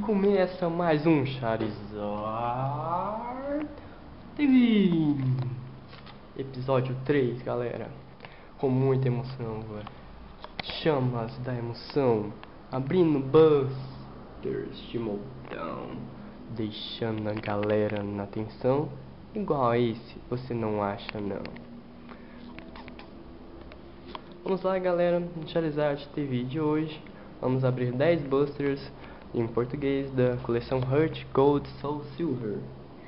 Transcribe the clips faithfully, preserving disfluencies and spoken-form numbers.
começa mais um Charizard T V. Episódio três, galera. Com muita emoção, velho. Chamas da emoção. Abrindo busters de montão. Deixando a galera na tensão. Igual a esse, você não acha não. Vamos lá, galera. No Charizard T V de hoje, vamos abrir dez busters em português da coleção Heart Gold Soul Silver.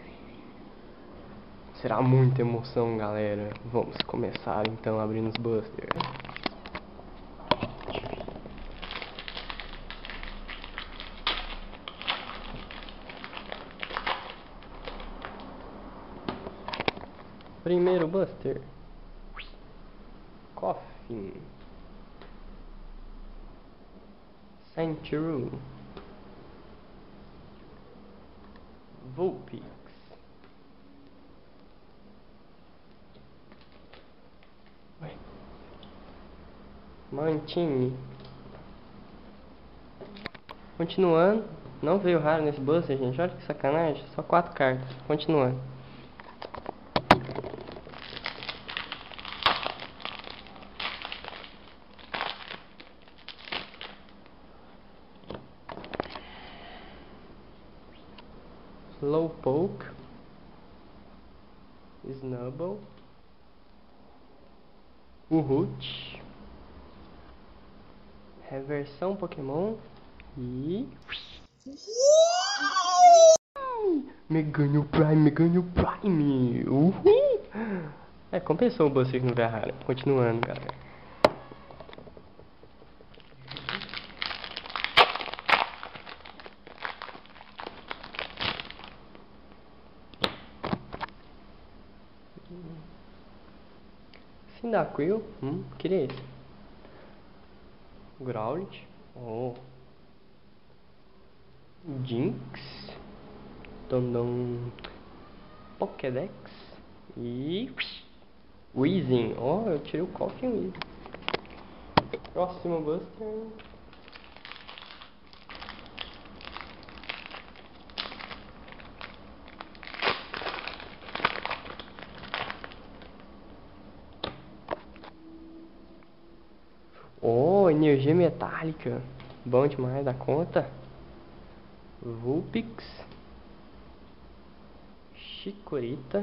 Será muita emoção, galera. Vamos começar então abrindo os busters. Primeiro buster, Coffin, Sandshrew, Vulpix, Mantine. Continuando, não veio raro nesse buster, gente. Olha que sacanagem, só quatro cartas. Continuando. Slowpoke, Snubbull, Uroot, Reversão Pokémon e... Meganio Prime, Meganio Prime! Uhul! É, compensou o buster que não veio raro. Continuando, galera. Cyndaquil, hum, queria esse. Growlithe, oh. Jinx, Dondon, Pokédex e Weezing. Oh, eu tirei o Coffin Weezing. Próximo buster. Oh, energia metálica. Bom demais da conta. Vulpix, Chikorita,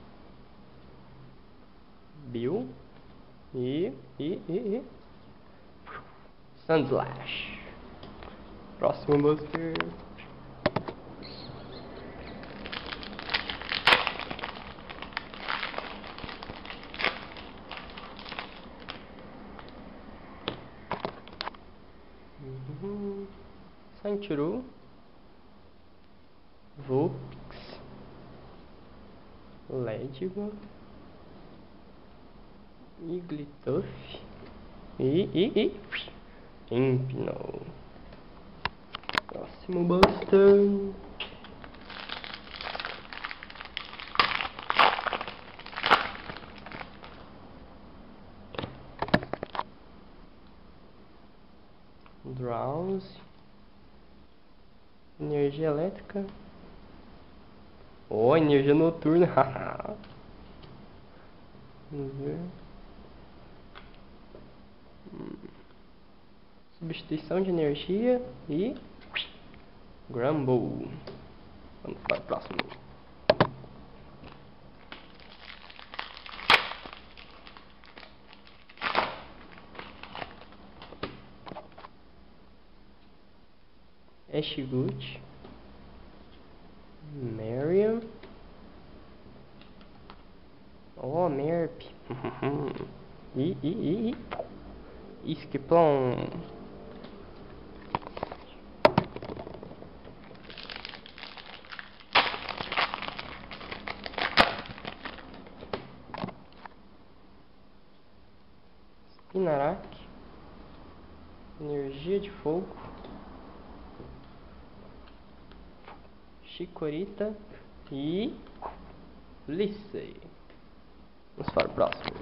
Bill e, e, e, e Sandslash. Próximo buster. Uhum. Sandshrew, Vulpix, Ledward, Igglytuff e, e, e Empinol. Próximo buster. Drowse, energia elétrica. Oh, energia noturna. Vamos ver. Hum. Substituição de energia e Grumble. Vamos para o próximo. Ashgut, Mariam, oh, Merp, e, e, e, Esquiplon, Spinarak, energia de fogo, Chikorita e Lissei. Vamos para o próximo.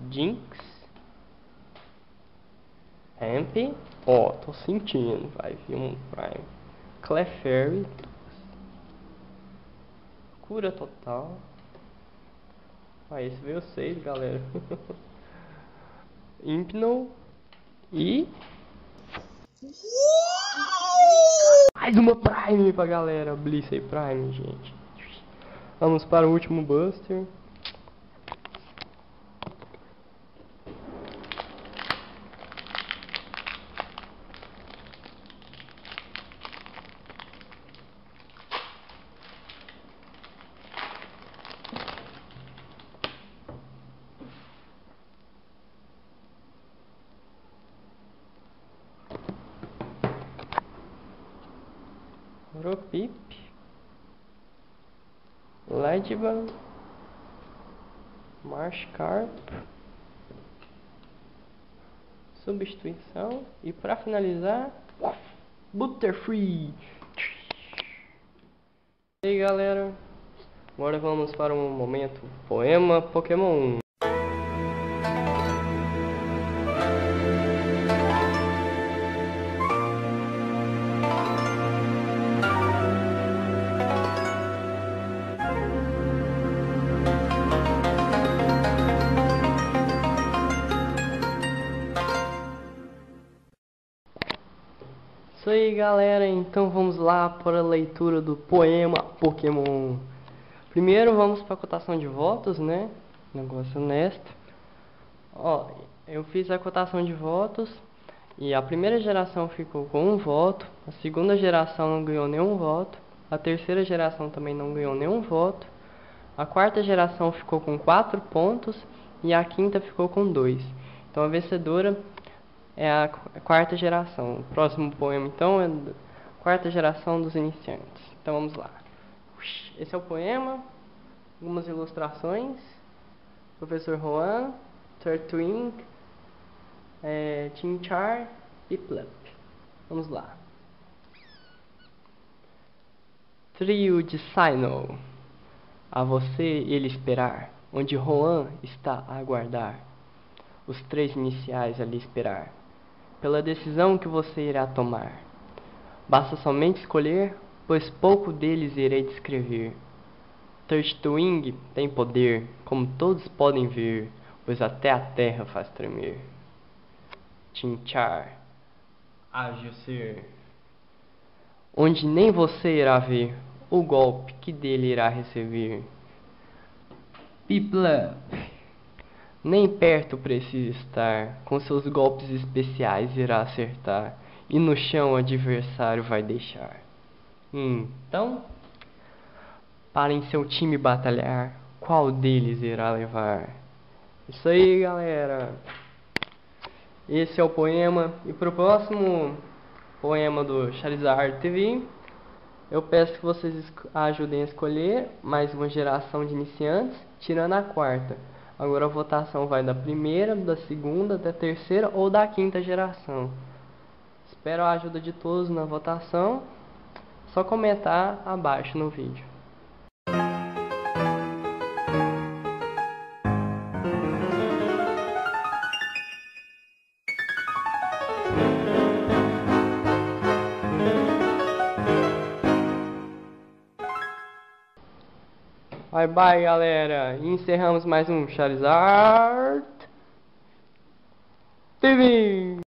Jinx, Ramp, ó, tô sentindo, vai vir um Prime, Clefairy, cura total. Ah, esse veio seis, galera. Impno e mais uma Prime pra galera. Blissey Prime, gente. Vamos para o último Buster. Ropip, Ledban, Marshcarp, substituição e para finalizar, Butterfree. E aí galera, agora vamos para um momento poema Pokémon. Isso aí galera, então vamos lá para a leitura do poema Pokémon. Primeiro vamos para a cotação de votos, né? Negócio honesto. Ó, eu fiz a cotação de votos e a primeira geração ficou com um voto, a segunda geração não ganhou nenhum voto, a terceira geração também não ganhou nenhum voto, a quarta geração ficou com quatro pontos e a quinta ficou com dois. Então a vencedora é a quarta geração. O próximo poema, então, é a quarta geração dos iniciantes. Então, vamos lá. Esse é o poema. Algumas ilustrações. Professor Juan, Turtwing, é, Chinchar e Plup. Vamos lá. Trio de Sinnoh. A você ele esperar, onde Juan está a aguardar. Os três iniciais ali esperar. Pela decisão que você irá tomar. Basta somente escolher, pois pouco deles irei descrever. Turtwing tem poder, como todos podem ver, pois até a terra faz tremer. Chinchar, ágil ser, onde nem você irá ver o golpe que dele irá receber. Piplup, nem perto precisa estar, com seus golpes especiais irá acertar, e no chão o adversário vai deixar. Então, para em seu time batalhar, qual deles irá levar? Isso aí galera, esse é o poema, e pro próximo poema do Charizard T V, eu peço que vocês ajudem a escolher mais uma geração de iniciantes, tirando a quarta. Agora a votação vai da primeira, da segunda, da terceira ou da quinta geração. Espero a ajuda de todos na votação. Só comentar abaixo no vídeo. Bye bye galera, e encerramos mais um Charizard T V.